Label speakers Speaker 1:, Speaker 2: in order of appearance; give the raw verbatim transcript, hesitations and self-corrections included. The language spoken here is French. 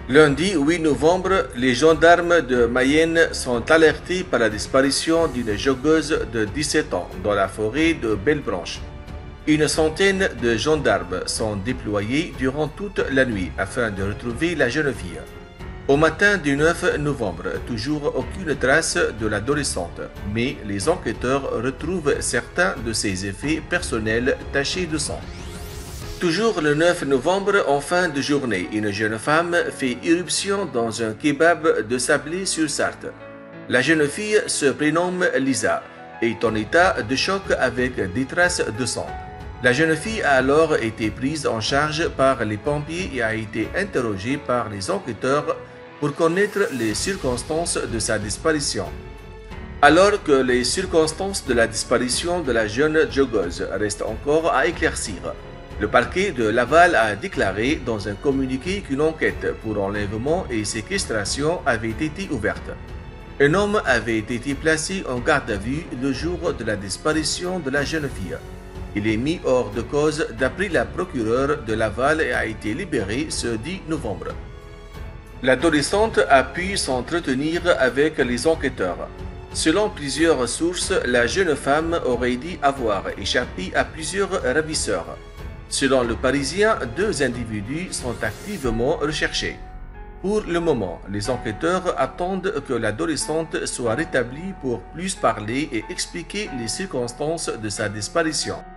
Speaker 1: Lundi huit novembre, les gendarmes de Mayenne sont alertés par la disparition d'une joggeuse de dix-sept ans dans la forêt de Bellebranche. Une centaine de gendarmes sont déployés durant toute la nuit afin de retrouver la jeune fille. Au matin du neuf novembre, toujours aucune trace de l'adolescente, mais les enquêteurs retrouvent certains de ses effets personnels tachés de sang. Toujours le neuf novembre, en fin de journée, une jeune femme fait irruption dans un kebab de Sablé-sur-Sarthe. La jeune fille se prénomme Lisa et est en état de choc avec des traces de sang. La jeune fille a alors été prise en charge par les pompiers et a été interrogée par les enquêteurs pour connaître les circonstances de sa disparition. Alors que les circonstances de la disparition de la jeune joggeuse restent encore à éclaircir, le parquet de Laval a déclaré dans un communiqué qu'une enquête pour enlèvement et séquestration avait été ouverte. Un homme avait été placé en garde à vue le jour de la disparition de la jeune fille. Il est mis hors de cause d'après la procureure de Laval et a été libéré ce dix novembre. L'adolescente a pu s'entretenir avec les enquêteurs. Selon plusieurs sources, la jeune femme aurait dit avoir échappé à plusieurs ravisseurs. Selon le Parisien, deux individus sont activement recherchés. Pour le moment, les enquêteurs attendent que l'adolescente soit rétablie pour plus parler et expliquer les circonstances de sa disparition.